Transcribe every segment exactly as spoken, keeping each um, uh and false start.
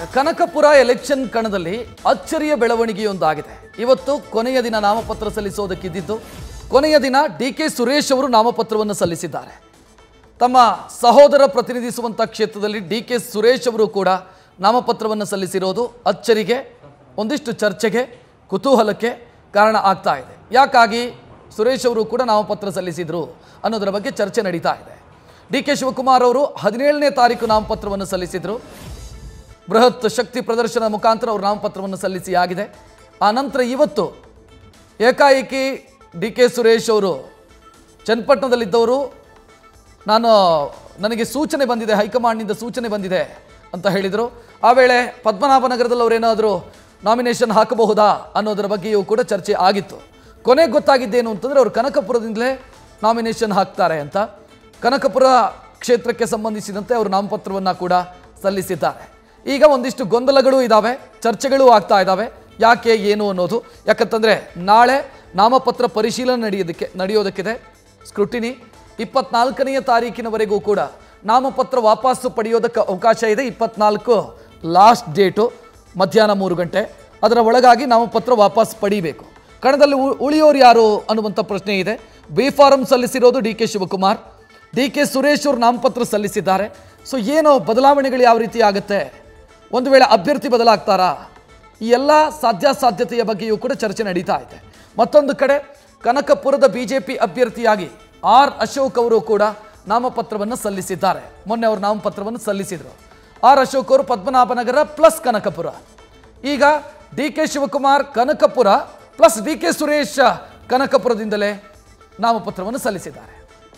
Kanakapura election ಕಣದಲ್ಲಿ ಅಚ್ಚರಿಯ ಬೆಳವಣಿಗೆಯೊಂದಾಗಿದೆ. ಇವತ್ತು ಕೊನೆಯ ದಿನ ನಾಮಪತ್ರ ಸಲ್ಲಿಸೋದಕ್ಕಿದ್ದು, ಕೊನೆಯ ದಿನ ಡಿ ಕೆ ಸುರೇಶ್ ಅವರು ನಾಮಪತ್ರವನ್ನು ಸಲ್ಲಿಸಿದ್ದಾರೆ. ತಮ್ಮ ಸಹೋದರ ಪ್ರತಿನಿಧಿಸುವಂಥ ಕ್ಷೇತ್ರದಲ್ಲಿ ಡಿ ಕೆ ಸುರೇಶ್ ಅವರು ಕೂಡ ನಾಮಪತ್ರವನ್ನು ಸಲ್ಲಿಸಿರೋದು ಅಚ್ಚರಿಗೆ, ಒಂದಿಷ್ಟು ಚರ್ಚೆಗೆ, ಕುತೂಹಲಕ್ಕೆ ಕಾರಣ ಆಗ್ತಾ ಇದೆ. ಯಾಕಾಗಿ ಸುರೇಶ್ ಅವರು ಕೂಡ ನಾಮಪತ್ರ ಸಲ್ಲಿಸಿದ್ರು ಅನ್ನೋದರ ಬಗ್ಗೆ ಚರ್ಚೆ ನಡೀತಾ ಇದೆ. ಡಿ ಕೆ ಶಿವಕುಮಾರ್ ಅವರು ಹದಿನೇಳನೇ ತಾರೀಕು ನಾಮಪತ್ರವನ್ನು ಸಲ್ಲಿಸಿದರು. ಬೃಹತ್ ಶಕ್ತಿ ಪ್ರದರ್ಶನ ಮುಖಾಂತರ ಅವರು ನಾಮಪತ್ರವನ್ನು ಸಲ್ಲಿಸಿ ಆಗಿದೆ. ಆ ನಂತರ ಇವತ್ತು ಏಕಾಏಕಿ ಡಿ ಕೆ ಸುರೇಶ್ ಅವರು ಚನ್ನಪಟ್ಟಣದಲ್ಲಿದ್ದವರು, ನಾನು ನನಗೆ ಸೂಚನೆ ಬಂದಿದೆ, ಹೈಕಮಾಂಡ್ನಿಂದ ಸೂಚನೆ ಬಂದಿದೆ ಅಂತ ಹೇಳಿದರು. ಆ ವೇಳೆ ಪದ್ಮನಾಭನಗರದಲ್ಲಿ ಅವರೇನಾದರೂ ನಾಮಿನೇಷನ್ ಹಾಕಬಹುದಾ ಅನ್ನೋದರ ಬಗ್ಗೆಯೂ ಕೂಡ ಚರ್ಚೆ ಆಗಿತ್ತು. ಕೊನೆಗೆ ಗೊತ್ತಾಗಿದ್ದೇನು ಅಂತಂದರೆ ಅವರು ಕನಕಪುರದಿಂದಲೇ ನಾಮಿನೇಷನ್ ಹಾಕ್ತಾರೆ ಅಂತ. ಕನಕಪುರ ಕ್ಷೇತ್ರಕ್ಕೆ ಸಂಬಂಧಿಸಿದಂತೆ ಅವರು ನಾಮಪತ್ರವನ್ನು ಕೂಡ ಸಲ್ಲಿಸಿದ್ದಾರೆ. ಈಗ ಒಂದಿಷ್ಟು ಗೊಂದಲಗಳು ಇದ್ದಾವೆ, ಚರ್ಚೆಗಳು ಆಗ್ತಾ ಇದ್ದಾವೆ. ಯಾಕೆ ಏನು ಅನ್ನೋದು, ಯಾಕಂತಂದರೆ ನಾಳೆ ನಾಮಪತ್ರ ಪರಿಶೀಲನೆ ನಡೆಯೋದಕ್ಕೆ ನಡೆಯೋದಕ್ಕಿದೆ ಸ್ಕ್ರೂಟಿನಿ. ಇಪ್ಪತ್ನಾಲ್ಕನೆಯ ತಾರೀಕಿನವರೆಗೂ ಕೂಡ ನಾಮಪತ್ರ ವಾಪಸ್ಸು ಪಡೆಯೋದಕ್ಕೆ ಅವಕಾಶ ಇದೆ. ಇಪ್ಪತ್ನಾಲ್ಕು ಲಾಸ್ಟ್ ಡೇಟು, ಮಧ್ಯಾಹ್ನ ಮೂರು ಗಂಟೆ. ಅದರ ಒಳಗಾಗಿ ನಾಮಪತ್ರ ವಾಪಸ್ ಪಡೀಬೇಕು. ಕಣದಲ್ಲಿ ಉಳಿಯೋರು ಯಾರು ಅನ್ನುವಂಥ ಪ್ರಶ್ನೆ ಇದೆ. ಬಿ ಫಾರಂ ಸಲ್ಲಿಸಿರೋದು D K Shivakumar, D K Suresh ಅವರು ನಾಮಪತ್ರ ಸಲ್ಲಿಸಿದ್ದಾರೆ. ಸೊ ಏನು ಬದಲಾವಣೆಗಳು ಯಾವ ರೀತಿ ಆಗುತ್ತೆ, ಒಂದು ವೇಳೆ ಅಭ್ಯರ್ಥಿ ಬದಲಾಗ್ತಾರಾ, ಈ ಎಲ್ಲ ಸಾಧ್ಯಾಸಾಧ್ಯತೆಯ ಬಗ್ಗೆಯೂ ಕೂಡ ಚರ್ಚೆ ನಡೀತಾ ಇದೆ. ಮತ್ತೊಂದು ಕಡೆ ಕನಕಪುರದ ಬಿ ಜೆ ಪಿ ಅಭ್ಯರ್ಥಿಯಾಗಿ ಆರ್ ಅಶೋಕ್ ಅವರು ಕೂಡ ನಾಮಪತ್ರವನ್ನು ಸಲ್ಲಿಸಿದ್ದಾರೆ. ಮೊನ್ನೆ ಅವರು ನಾಮಪತ್ರವನ್ನು ಸಲ್ಲಿಸಿದರು. ಆರ್ ಅಶೋಕ್ ಅವರು ಪದ್ಮನಾಭನಗರ ಪ್ಲಸ್ ಕನಕಪುರ. ಈಗ D K Shivakumar Kanakapura plus D K Suresh ಕನಕಪುರದಿಂದಲೇ ನಾಮಪತ್ರವನ್ನು ಸಲ್ಲಿಸಿದ್ದಾರೆ.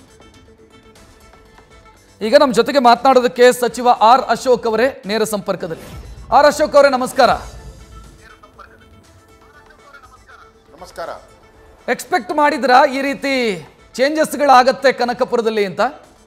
ಈಗ ನಮ್ಮ ಜೊತೆಗೆ ಮಾತನಾಡೋದಕ್ಕೆ ಸಚಿವ ಆರ್ ಅಶೋಕ್ ಅವರೇ ನೇರ ಸಂಪರ್ಕದಲ್ಲಿ. ಆರ್ ಅಶೋಕ್ ಅವರೇ ನಮಸ್ಕಾರ. ನಮಸ್ಕಾರ. ಎಕ್ಸ್ಪೆಕ್ಟ್ ಮಾಡಿದ್ರಾ ಈ ರೀತಿ ಚೇಂಜಸ್ಗಳಾಗತ್ತೆ ಕನಕಪುರದಲ್ಲಿ ಅಂತ?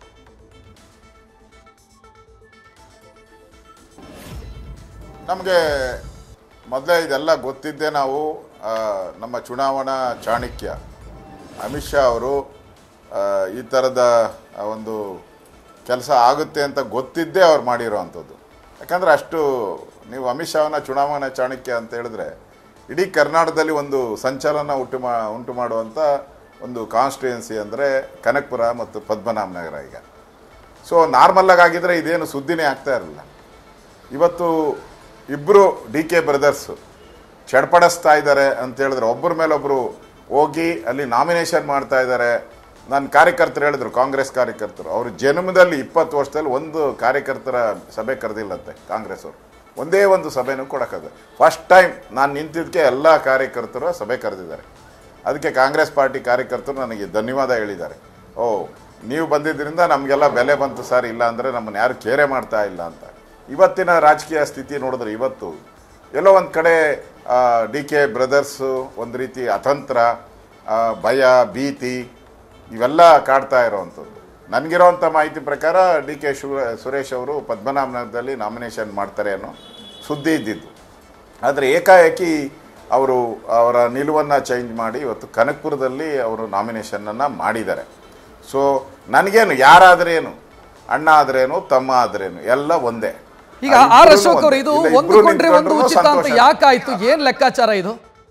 ನಮಗೆ ಮೊದಲೇ ಇದೆಲ್ಲ ಗೊತ್ತಿದ್ದೆ. ನಾವು ನಮ್ಮ ಚುನಾವಣಾ ಚಾಣಕ್ಯ ಅಮಿತ್ ಶಾ ಅವರು ಈ ಥರದ ಒಂದು ಕೆಲಸ ಆಗುತ್ತೆ ಅಂತ ಗೊತ್ತಿದ್ದೇ ಅವ್ರು ಮಾಡಿರೋ ಅಂಥದ್ದು. ಯಾಕಂದರೆ ಅಷ್ಟು ನೀವು ಅಮಿತ್ ಶಾವನ್ನ ಚುನಾವಣಾ ಚಾಣಕ್ಯ ಅಂತ ಹೇಳಿದ್ರೆ ಇಡೀ ಕರ್ನಾಟಕದಲ್ಲಿ ಒಂದು ಸಂಚಲನ ಉಂಟು ಮಾ ಉಂಟು ಮಾಡುವಂಥ ಒಂದು ಕಾನ್ಸ್ಟಿಟ್ಯೂಯೆನ್ಸಿ ಅಂದರೆ ಕನಕಪುರ ಮತ್ತು ಪದ್ಮನಾಭನಗರ. ಈಗ ಸೊ ನಾರ್ಮಲ್ಲಾಗಿ ಆಗಿದ್ದರೆ ಇದೇನು ಸುದ್ದಿನೇ ಆಗ್ತಾ ಇರಲಿಲ್ಲ. ಇವತ್ತು ಇಬ್ಬರು ಡಿ ಕೆ ಬ್ರದರ್ಸು ಚಡ್ಪಡಿಸ್ತಾ ಇದ್ದಾರೆ ಅಂತ ಹೇಳಿದ್ರೆ, ಒಬ್ಬರ ಮೇಲೊಬ್ಬರು ಹೋಗಿ ಅಲ್ಲಿ ನಾಮಿನೇಷನ್ ಮಾಡ್ತಾ ಇದ್ದಾರೆ. ನನ್ನ ಕಾರ್ಯಕರ್ತರು ಹೇಳಿದ್ರು, ಕಾಂಗ್ರೆಸ್ ಕಾರ್ಯಕರ್ತರು, ಅವರು ಜನ್ಮದಲ್ಲಿ ಇಪ್ಪತ್ತು ವರ್ಷದಲ್ಲಿ ಒಂದು ಕಾರ್ಯಕರ್ತರ ಸಭೆ ಕರೆದಿಲ್ಲಂತೆ ಕಾಂಗ್ರೆಸ್ ಅವರು. ಒಂದೇ ಒಂದು ಸಭೆನೂ ಕೊಡೋಕ್ಕಾಗ. ಫಸ್ಟ್ ಟೈಮ್ ನಾನು ನಿಂತಿದ್ದಕ್ಕೆ ಎಲ್ಲ ಕಾರ್ಯಕರ್ತರು ಸಭೆ ಕರೆದಿದ್ದಾರೆ. ಅದಕ್ಕೆ ಕಾಂಗ್ರೆಸ್ ಪಾರ್ಟಿ ಕಾರ್ಯಕರ್ತರು ನನಗೆ ಧನ್ಯವಾದ ಹೇಳಿದ್ದಾರೆ. ಓ, ನೀವು ಬಂದಿದ್ದರಿಂದ ನಮಗೆಲ್ಲ ಬೆಲೆ ಬಂತು ಸರ್, ಇಲ್ಲ ಅಂದರೆ ನಮ್ಮನ್ನು ಯಾರು ಕೇರೆ ಮಾಡ್ತಾ ಇಲ್ಲ ಅಂತ. ಇವತ್ತಿನ ರಾಜಕೀಯ ಸ್ಥಿತಿ ನೋಡಿದ್ರೆ ಇವತ್ತು ಎಲ್ಲೋ ಒಂದು ಕಡೆ ಡಿ ಕೆ ಬ್ರದರ್ಸು ಒಂದು ರೀತಿ ಅತಂತ್ರ, ಭಯ, ಭೀತಿ ಇವೆಲ್ಲ ಕಾಡ್ತಾ ಇರೋವಂಥದ್ದು. ನನಗಿರೋವಂಥ ಮಾಹಿತಿ ಪ್ರಕಾರ ಡಿ ಕೆ ಶಿವ ಸುರೇಶ್ ಅವರು ಪದ್ಮನಾಭನಗರದಲ್ಲಿ ನಾಮಿನೇಷನ್ ಮಾಡ್ತಾರೆ ಅನ್ನೋ ಸುದ್ದಿ ಇದ್ದಿದ್ದು. ಆದರೆ ಏಕಾಏಕಿ ಅವರು ಅವರ ನಿಲುವನ್ನು ಚೇಂಜ್ ಮಾಡಿ ಇವತ್ತು ಕನಕಪುರದಲ್ಲಿ ಅವರು ನಾಮಿನೇಷನನ್ನು ಮಾಡಿದ್ದಾರೆ. ಸೊ ನನಗೇನು, ಯಾರಾದ್ರೇನು, ಅಣ್ಣ ಆದ್ರೇನು, ತಮ್ಮ ಆದ್ರೇನು, ಎಲ್ಲ ಒಂದೇ. ಈಗ ಆರ್ ಅಶೋಕ್ ಅವರು ಇದು ಒಂದು ಕೊಂಡ್ರೆ ಒಂದು ಉಚಿತ ಅಂತ ಯಾಕಾಯ್ತು, ಏನ್ ಲೆಕ್ಕಾಚಾರ ಇದು?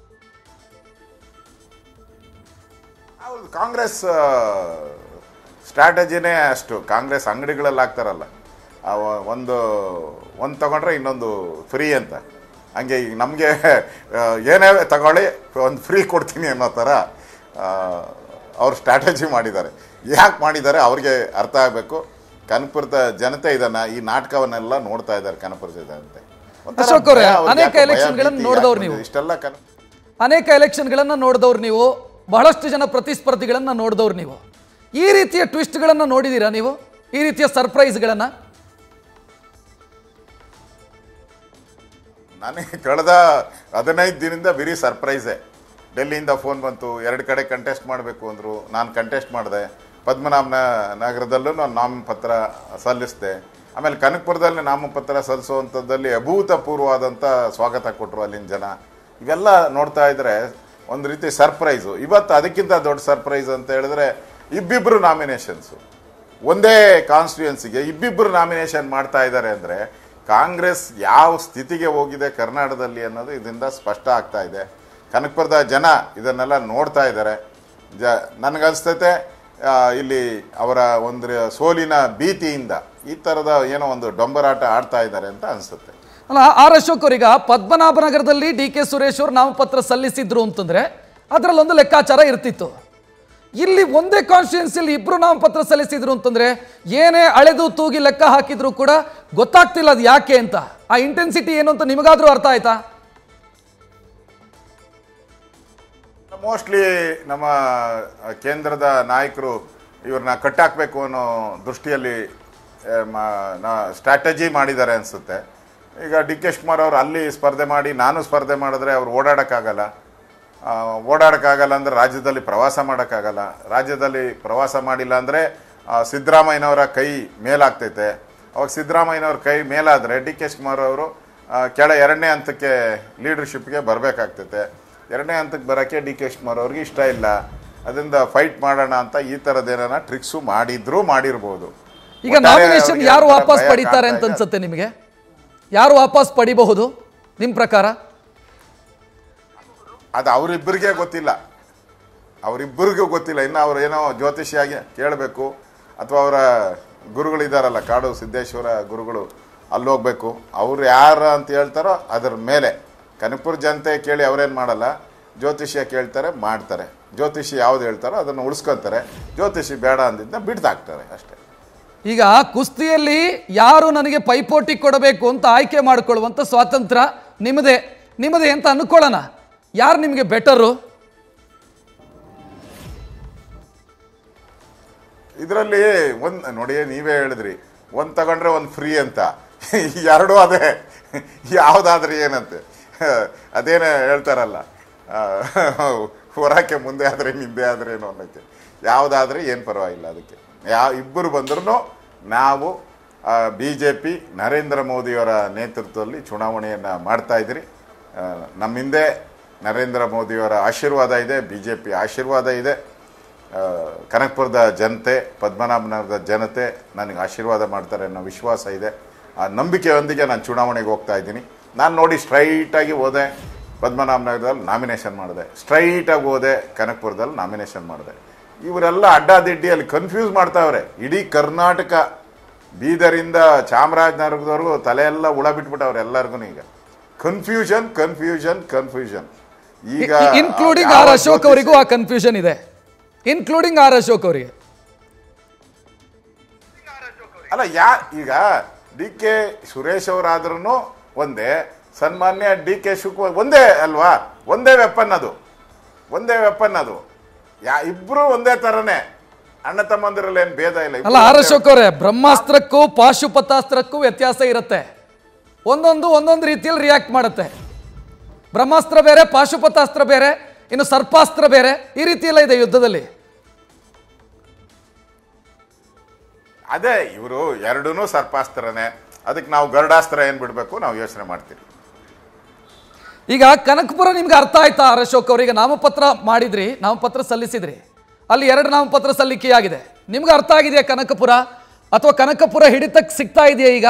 ಹೌದು, ಕಾಂಗ್ರೆಸ್ ಸ್ಟ್ರಾಟಜಿನೇ ಅಷ್ಟು. ಕಾಂಗ್ರೆಸ್ ಅಂಗಡಿಗಳಲ್ಲಿ ಹಾಕ್ತಾರಲ್ಲ, ಒಂದು ಒಂದು ತಗೊಂಡ್ರೆ ಇನ್ನೊಂದು ಫ್ರೀ ಅಂತ. ಹಂಗೆ ಈಗ ನಮಗೆ ಏನೇ ತಗೊಳ್ಳಿ ಒಂದು ಫ್ರೀ ಕೊಡ್ತೀನಿ ಅನ್ನೋ ಥರ ಅವ್ರು ಸ್ಟ್ರಾಟಜಿ ಮಾಡಿದ್ದಾರೆ. ಯಾಕೆ ಮಾಡಿದ್ದಾರೆ ಅವ್ರಿಗೆ ಅರ್ಥ ಆಗಬೇಕು. ಕನಕಪುರದ ಜನತೆ ಇದನ್ನ, ಈ ನಾಟಕವನ್ನೆಲ್ಲ ನೋಡ್ತಾ ಇದ್ದಾರೆ ಕನಕಪುರದ ಜನತೆ. ಅಶೋಕ್ ಅವರೇ, ಅನೇಕ ಎಲೆಕ್ಷನ್ಗಳನ್ನು ನೋಡಿದವ್ರು ನೀವು, ಇಷ್ಟೆಲ್ಲ ಅನೇಕ ಎಲೆಕ್ಷನ್ಗಳನ್ನು ನೋಡಿದವ್ರು ನೀವು, ಬಹಳಷ್ಟು ಜನ ಪ್ರತಿಸ್ಪರ್ಧಿಗಳನ್ನು ನೋಡಿದವ್ರು ನೀವು. ಈ ರೀತಿಯ ಟ್ವಿಸ್ಟ್ಗಳನ್ನು ನೋಡಿದ್ದೀರಾ ನೀವು? ಈ ರೀತಿಯ ಸರ್ಪ್ರೈಸ್ಗಳನ್ನು? ನನಗೆ ಕಳೆದ ಹದಿನೈದು ದಿನದಿಂದ ಬರೀ ಸರ್ಪ್ರೈಸೇ. ಡೆಲ್ಲಿಯಿಂದ ಫೋನ್ ಬಂತು, ಎರಡು ಕಡೆ ಕಂಟೆಸ್ಟ್ ಮಾಡಬೇಕು ಅಂದರು. ನಾನು ಕಂಟೆಸ್ಟ್ ಮಾಡಿದೆ. ಪದ್ಮನಾಭನ ನಗರದಲ್ಲೂ ನಾನು ನಾಮಪತ್ರ ಸಲ್ಲಿಸಿದೆ. ಆಮೇಲೆ ಕನಕಪುರದಲ್ಲಿ ನಾಮಪತ್ರ ಸಲ್ಲಿಸುವಂಥದ್ದಲ್ಲಿ ಅಭೂತಪೂರ್ವವಾದಂಥ ಸ್ವಾಗತ ಕೊಟ್ಟರು ಅಲ್ಲಿನ ಜನ. ಇವೆಲ್ಲ ನೋಡ್ತಾ ಇದ್ದರೆ ಒಂದು ರೀತಿ ಸರ್ಪ್ರೈಸು. ಇವತ್ತು ಅದಕ್ಕಿಂತ ದೊಡ್ಡ ಸರ್ಪ್ರೈಸ್ ಅಂತ ಹೇಳಿದ್ರೆ, ಇಬ್ಬಿಬ್ಬರು ನಾಮಿನೇಷನ್ಸು ಒಂದೇ ಕಾನ್ಸ್ಟಿಟ್ಯೂಯೆನ್ಸಿಗೆ ಇಬ್ಬಿಬ್ಬರು ನಾಮಿನೇಷನ್ ಮಾಡ್ತಾ ಇದ್ದಾರೆ ಅಂದರೆ ಕಾಂಗ್ರೆಸ್ ಯಾವ ಸ್ಥಿತಿಗೆ ಹೋಗಿದೆ ಕರ್ನಾಟಕದಲ್ಲಿ ಅನ್ನೋದು ಇದರಿಂದ ಸ್ಪಷ್ಟ ಆಗ್ತಾ ಇದೆ. ಕನಕಪುರದ ಜನ ಇದನ್ನೆಲ್ಲ ನೋಡ್ತಾ ಇದ್ದಾರೆ. ಜ ನನಗನ್ಸ್ತೈತೆ ಇಲ್ಲಿ ಅವರ ಒಂದು ಸೋಲಿನ ಭೀತಿಯಿಂದ ಈ ಥರದ ಏನೋ ಒಂದು ಡೊಂಬರಾಟ ಆಡ್ತಾ ಇದ್ದಾರೆ ಅಂತ ಅನಿಸುತ್ತೆ. ಅಲ್ಲ, ಆರ್ ಅಶೋಕ್ ಅವರೀಗ ಪದ್ಮನಾಭನಗರದಲ್ಲಿ ಡಿ ಕೆ ಸುರೇಶ್ ಅವರು ನಾಮಪತ್ರ ಸಲ್ಲಿಸಿದ್ರು ಅಂತಂದ್ರೆ ಅದರಲ್ಲೊಂದು ಲೆಕ್ಕಾಚಾರ ಇರ್ತಿತ್ತು. ಇಲ್ಲಿ ಒಂದೇ ಕಾನ್ಸ್ಟಿಟ್ಯೂನ್ಸಿಯಲ್ಲಿ ಇಬ್ರು ನಾಮಪತ್ರ ಸಲ್ಲಿಸಿದ್ರು ಅಂತಂದ್ರೆ ಏನೇ ಅಳೆದು ತೂಗಿ ಲೆಕ್ಕ ಹಾಕಿದ್ರು ಕೂಡ ಗೊತ್ತಾಗ್ತಿಲ್ಲ ಅದು ಯಾಕೆ ಅಂತ. ಆ ಇಂಟೆನ್ಸಿಟಿ ಏನು ಅಂತ ನಿಮಗಾದ್ರೂ ಅರ್ಥ ಆಯ್ತಾ? ಮೋಸ್ಟ್ಲಿ ನಮ್ಮ ಕೇಂದ್ರದ ನಾಯಕರು ಇವ್ರನ್ನ ಕಟ್ಟಾಕಬೇಕು ಅನ್ನೋ ದೃಷ್ಟಿಯಲ್ಲಿ ಸ್ಟ್ರಾಟಜಿ ಮಾಡಿದ್ದಾರೆ ಅನಿಸುತ್ತೆ. ಈಗ ಡಿ ಕೆ ಶಿವಕುಮಾರ್ ಅವರು ಅಲ್ಲಿ ಸ್ಪರ್ಧೆ ಮಾಡಿ ನಾನು ಸ್ಪರ್ಧೆ ಮಾಡಿದ್ರೆ ಅವ್ರು ಓಡಾಡೋಕ್ಕಾಗಲ್ಲ. ಓಡಾಡೋಕ್ಕಾಗಲ್ಲ ಅಂದರೆ ರಾಜ್ಯದಲ್ಲಿ ಪ್ರವಾಸ ಮಾಡೋಕ್ಕಾಗಲ್ಲ. ರಾಜ್ಯದಲ್ಲಿ ಪ್ರವಾಸ ಮಾಡಿಲ್ಲ ಅಂದರೆ ಸಿದ್ದರಾಮಯ್ಯನವರ ಕೈ ಮೇಲಾಗ್ತೈತೆ. ಅವಾಗ ಸಿದ್ದರಾಮಯ್ಯನವ್ರ ಕೈ ಮೇಲಾದರೆ ಡಿ ಕೆ ಶಿವಕುಮಾರ್ ಅವರು ಕೆಳ ಎರಡನೇ ಹಂತಕ್ಕೆ ಲೀಡರ್ಶಿಪ್ಗೆ ಬರಬೇಕಾಗ್ತೈತೆ. ಎರಡನೇ ಹಂತಕ್ಕೆ ಬರೋಕ್ಕೆ ಡಿ ಕೆ ಶಿವಕುಮಾರ್ ಅವ್ರಿಗೆ ಇಷ್ಟ ಇಲ್ಲ. ಅದರಿಂದ ಫೈಟ್ ಮಾಡೋಣ ಅಂತ ಈ ಥರದ್ದೇನ ಟ್ರಿಕ್ಸು ಮಾಡಿದ್ರು ಮಾಡಿರ್ಬೋದು. ಈಗ ನಾಮಿನೇಷನ್ ಯಾರು ವಾಪಸ್ ಪಡಿತಾರೆ ಅಂತ ಅನ್ಸುತ್ತೆ ನಿಮಗೆ? ಯಾರು ವಾಪಸ್ ಪಡಿಬಹುದು ನಿಮ್ಮ ಪ್ರಕಾರ? ಅದು ಅವರಿಬ್ಬರಿಗೆ ಗೊತ್ತಿಲ್ಲ, ಅವರಿಬ್ಬರಿಗೂ ಗೊತ್ತಿಲ್ಲ. ಇನ್ನು ಅವ್ರು ಏನೋ ಜ್ಯೋತಿಷಿಯಾಗಿ ಕೇಳಬೇಕು ಅಥವಾ ಅವರ ಗುರುಗಳಿದ್ದಾರಲ್ಲ, ಕಾಡು ಸಿದ್ದೇಶ್ವರ ಗುರುಗಳು, ಅಲ್ಲಿ ಹೋಗ್ಬೇಕು. ಅವ್ರು ಯಾರು ಅಂತ ಹೇಳ್ತಾರೋ ಅದರ ಮೇಲೆ ಕನಕಪುರ ಜನತೆ ಕೇಳಿ ಅವರೇನು ಮಾಡಲ್ಲ, ಜ್ಯೋತಿಷಿಯ ಕೇಳ್ತಾರೆ, ಮಾಡ್ತಾರೆ. ಜ್ಯೋತಿಷಿ ಯಾವ್ದು ಹೇಳ್ತಾರೋ ಅದನ್ನು ಉಳಿಸ್ಕೊತಾರೆ. ಜ್ಯೋತಿಷಿ ಬೇಡ ಅಂದಿದ್ದನ್ನ ಬಿಡ್ದಾಕ್ತಾರೆ ಅಷ್ಟೇ. ಈಗ ಕುಸ್ತಿಯಲ್ಲಿ ಯಾರು ನನಗೆ ಪೈಪೋಟಿ ಕೊಡಬೇಕು ಅಂತ ಆಯ್ಕೆ ಮಾಡಿಕೊಳ್ಳುವಂಥ ಸ್ವಾತಂತ್ರ್ಯ ನಿಮ್ಮದೇ ನಿಮ್ಮದೇ ಅಂತ ಅನ್ಕೊಳ್ಳೋಣ. ಯಾರು ನಿಮಗೆ ಬೆಟರು? ಇದರಲ್ಲಿ ಒಂದು ನೋಡಿ, ನೀವೇ ಹೇಳಿದ್ರಿ ಒಂದು ತಗೊಂಡ್ರೆ ಒಂದು ಫ್ರೀ ಅಂತ. ಎರಡೂ ಅದೇ, ಯಾವುದಾದ್ರೂ ಏನಂತೆ ಅದೇನೇ ಹೇಳ್ತಾರಲ್ಲ, ಹೊರಕ್ಕೆ ಮುಂದೆ ಆದರೆ ಹಿಂದೆ ಆದರೆ ಏನು ಅನ್ನೋಕ್ಕೆ. ಯಾವುದಾದ್ರೆ ಏನು ಪರವಾಗಿಲ್ಲ. ಅದಕ್ಕೆ ಯಾವ ಇಬ್ಬರು ಬಂದ್ರೂ ನಾವು ಬಿ ಜೆ ಪಿ ನರೇಂದ್ರ ಮೋದಿಯವರ ನೇತೃತ್ವದಲ್ಲಿ ಚುನಾವಣೆಯನ್ನು ಮಾಡ್ತಾ ಇದ್ದೀರಿ. ನಮ್ಮ ಹಿಂದೆ ನರೇಂದ್ರ ಮೋದಿಯವರ ಆಶೀರ್ವಾದ ಇದೆ, ಬಿ ಜೆ ಪಿ ಆಶೀರ್ವಾದ ಇದೆ. ಕನಕಪುರದ ಜನತೆ, ಪದ್ಮನಾಭನಗರದ ಜನತೆ ನನಗೆ ಆಶೀರ್ವಾದ ಮಾಡ್ತಾರೆ ಅನ್ನೋ ವಿಶ್ವಾಸ ಇದೆ. ಆ ನಂಬಿಕೆಯೊಂದಿಗೆ ನಾನು ಚುನಾವಣೆಗೆ ಹೋಗ್ತಾ ಇದ್ದೀನಿ. ನಾನು ನೋಡಿ ಸ್ಟ್ರೈಟಾಗಿ ಹೋದೆ, ಪದ್ಮನಾಭನಗರದಲ್ಲಿ ನಾಮಿನೇಷನ್ ಮಾಡಿದೆ. ಸ್ಟ್ರೈಟಾಗಿ ಹೋದೆ, ಕನಕಪುರದಲ್ಲಿ ನಾಮಿನೇಷನ್ ಮಾಡಿದೆ. ಇವರೆಲ್ಲ ಅಡ್ಡಾದಿಡ್ಡಿಯಲ್ಲಿ ಕನ್ಫ್ಯೂಸ್ ಮಾಡ್ತಾವ್ರೆ. ಇಡೀ ಕರ್ನಾಟಕ ಬೀದರಿಂದ ಚಾಮರಾಜನಗರದವರೆಗೂ ತಲೆಯೆಲ್ಲ ಹುಳ ಬಿಟ್ಬಿಟ್ಟವ್ರೆ ಎಲ್ಲರಿಗೂ. ಈಗ ಕನ್ಫ್ಯೂಷನ್ ಕನ್ಫ್ಯೂಷನ್ ಕನ್ಫ್ಯೂಷನ್ ಈಗ ಇನ್ಕ್ಲೂಡಿಂಗ್ ಆರ್ ಅಶೋಕ್ ಅವರಿಗೂ ಆ ಕನ್ಫ್ಯೂಷನ್ ಇದೆ. ಇನ್ಕ್ಲೂಡಿಂಗ್ ಆರ್ ಅಶೋಕ್ ಅವರಿಗೆ ಅಲ್ಲ, ಯಾ ಈಗ ಡಿ ಕೆ ಸುರೇಶ್ ಅವರಾದ್ರೂ ಒಂದೇ, ಸನ್ಮಾನ್ಯ ಡಿ ಕೆ ಶಿವಕುಮಾರ್ ಒಂದೇ ಅಲ್ವಾ? ಒಂದೇ ವೆಪನ್ ಅದು, ಒಂದೇ ವೆಪನ್ ಅದು. ಯಾ ಇಬ್ರು ಒಂದೇ ತರನೇ, ಅಣ್ಣ ತಮ್ಮಂದಿರಲ್ಲಿ ಏನು ಭೇದ ಇಲ್ಲ. ಅಲ್ಲ ಆರ್ ಅಶೋಕ್ ಅವರೇ, ಬ್ರಹ್ಮಾಸ್ತ್ರಕ್ಕೂ ಪಾಶುಪತಾಸ್ತ್ರಕ್ಕೂ ವ್ಯತ್ಯಾಸ ಇರುತ್ತೆ. ಒಂದೊಂದು ಒಂದೊಂದು ರೀತಿಯಲ್ಲಿ ರಿಯಾಕ್ಟ್ ಮಾಡುತ್ತೆ. ಬ್ರಹ್ಮಾಸ್ತ್ರ ಬೇರೆ, ಪಾಶುಪತಾಸ್ತ್ರ ಬೇರೆ, ಇನ್ನು ಸರ್ಪಾಸ್ತ್ರ ಬೇರೆ, ಈ ರೀತಿ ಎಲ್ಲ ಇದೆ ಯುದ್ಧದಲ್ಲಿ. ಅದೇ ಇವರು ಎರಡೂ ಸರ್ಪಾಸ್ತ್ರನೇ. ಅದಕ್ಕೆ ನಾವು ಗರುಡಾಸ್ತ್ರ ಏನು ಬಿಡಬೇಕು ನಾವು ಯೋಚನೆ ಮಾಡ್ತೀವಿ. ಈಗ ಕನಕಪುರ ನಿಮ್ಗೆ ಅರ್ಥ ಆಯ್ತಾ ಆರ್ ಅಶೋಕ್ ಅವರಿಗೆ? ನಾಮಪತ್ರ ಮಾಡಿದ್ರಿ, ನಾಮಪತ್ರ ಸಲ್ಲಿಸಿದ್ರಿ, ಅಲ್ಲಿ ಎರಡು ನಾಮಪತ್ರ ಸಲ್ಲಿಕೆಯಾಗಿದೆ. ನಿಮ್ಗೆ ಅರ್ಥ ಆಗಿದೆಯಾ ಕನಕಪುರ? ಅಥವಾ ಕನಕಪುರ ಹಿಡಿತಕ್ಕೆ ಸಿಗ್ತಾ ಇದೆಯಾ ಈಗ?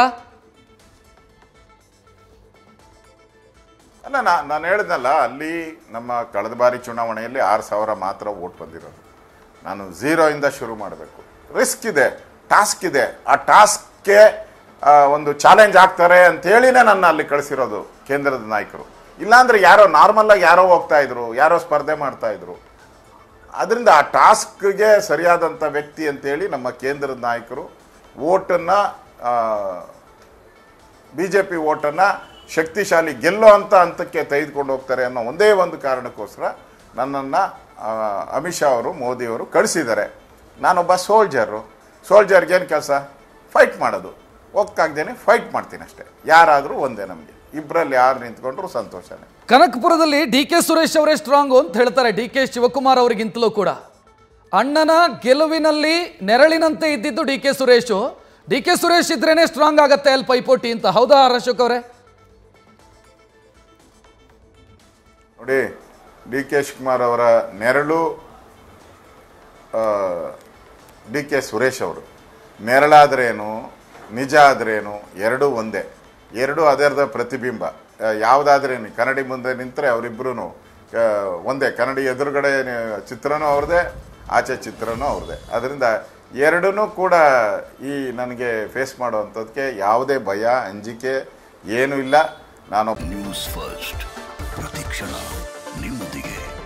ಅಲ್ಲ, ನಾ ನಾನು ಹೇಳಿದ್ನಲ್ಲ, ಅಲ್ಲಿ ನಮ್ಮ ಕಳೆದ ಬಾರಿ ಚುನಾವಣೆಯಲ್ಲಿ ಆರು ಸಾವಿರ ಮಾತ್ರ ವೋಟ್ ಬಂದಿರೋದು. ನಾನು ಝೀರೋಯಿಂದ ಶುರು ಮಾಡಬೇಕು. ರಿಸ್ಕ್ ಇದೆ, ಟಾಸ್ಕ್ ಇದೆ. ಆ ಟಾಸ್ಕ್ಗೆ ಒಂದು ಚಾಲೆಂಜ್ ಆಗ್ತಾರೆ ಅಂತೇಳಿನೇ ನನ್ನ ಅಲ್ಲಿ ಕಳಿಸಿರೋದು ಕೇಂದ್ರದ ನಾಯಕರು. ಇಲ್ಲಾಂದ್ರೆ ಯಾರೋ ನಾರ್ಮಲಾಗಿ ಯಾರೋ ಹೋಗ್ತಾ ಇದ್ರು, ಯಾರೋ ಸ್ಪರ್ಧೆ ಮಾಡ್ತಾ ಇದ್ರು. ಅದರಿಂದ ಆ ಟಾಸ್ಕ್ಗೆ ಸರಿಯಾದಂಥ ವ್ಯಕ್ತಿ ಅಂತೇಳಿ ನಮ್ಮ ಕೇಂದ್ರದ ನಾಯಕರು ವೋಟನ್ನು, ಬಿ ಜೆ ಪಿ ವೋಟನ್ನು ಶಕ್ತಿಶಾಲಿ ಗೆಲ್ಲೋ ಅಂತ ಹಂತಕ್ಕೆ ತೆಗೆದುಕೊಂಡು ಹೋಗ್ತಾರೆ ಅನ್ನೋ ಒಂದೇ ಒಂದು ಕಾರಣಕ್ಕೋಸ್ಕರ ನನ್ನನ್ನು ಅಮಿತ್ ಶಾ ಅವರು, ಮೋದಿಯವರು ಕಳಿಸಿದ್ದಾರೆ. ನಾನೊಬ್ಬ ಸೋಲ್ಜರು. ಸೋಲ್ಜರ್ಗೇನು ಕೆಲಸ? ಫೈಟ್ ಮಾಡೋದು. ಹೋಗ್ತಾಗ್ದೇನೆ ಫೈಟ್ ಮಾಡ್ತೀನಿ ಅಷ್ಟೇ. ಯಾರಾದರೂ ಒಂದೇ, ನಮಗೆ ಇಬ್ಬರಲ್ಲಿ ಯಾರು ನಿಂತ್ಕೊಂಡ್ರು ಸಂತೋಷನೇ. ಕನಕಪುರದಲ್ಲಿ ಡಿ ಕೆ ಸುರೇಶ್ ಅವರೇ ಸ್ಟ್ರಾಂಗು ಅಂತ ಹೇಳ್ತಾರೆ, ಡಿ ಕೆ ಶಿವಕುಮಾರ್ ಅವರಿಗಿಂತಲೂ ಕೂಡ. ಅಣ್ಣನ ಗೆಲುವಿನಲ್ಲಿ ನೆರಳಿನಂತೆ ಇದ್ದಿದ್ದು D K Suresh. D K Suresh ಇದ್ರೇನೆ ಸ್ಟ್ರಾಂಗ್ ಆಗತ್ತೆ ಅಲ್ಲಿ ಪೈಪೋಟಿ ಅಂತ. ಹೌದಾ ಆರ್ ಅಶೋಕ್ ಅವರೇ? ನೋಡಿ, ಡಿ ಕೆ ಶಿವಕುಮಾರ್ ಅವರ ನೆರಳು ಡಿ ಕೆ ಸುರೇಶ್ ಅವರು. ನೆರಳಾದ್ರೇನು, ನಿಜ ಆದ್ರೇನು, ಎರಡೂ ಒಂದೇ. ಎರಡು ಅದರದ ಪ್ರತಿಬಿಂಬ. ಯಾವುದಾದ್ರೂ ಕನ್ನಡಿ ಮುಂದೆ ನಿಂತರೆ ಅವರಿಬ್ಬರೂ ಒಂದೇ, ಕನ್ನಡಿ ಎದುರುಗಡೆ ಚಿತ್ರನೂ ಅವ್ರದ್ದೇ, ಆಚೆ ಚಿತ್ರನೂ ಅವ್ರದ್ದೇ. ಅದರಿಂದ ಎರಡೂ ಕೂಡ ಈ ನನಗೆ ಫೇಸ್ ಮಾಡೋವಂಥದ್ದಕ್ಕೆ ಯಾವುದೇ ಭಯ ಅಂಜಿಕೆ ಏನೂ ಇಲ್ಲ. ನಾನು ನ್ಯೂಸ್ ಫಸ್ಟ್ ಪ್ರತಿಕ್ಷಣ ನಿಮ್ಮೊಂದಿಗೆ.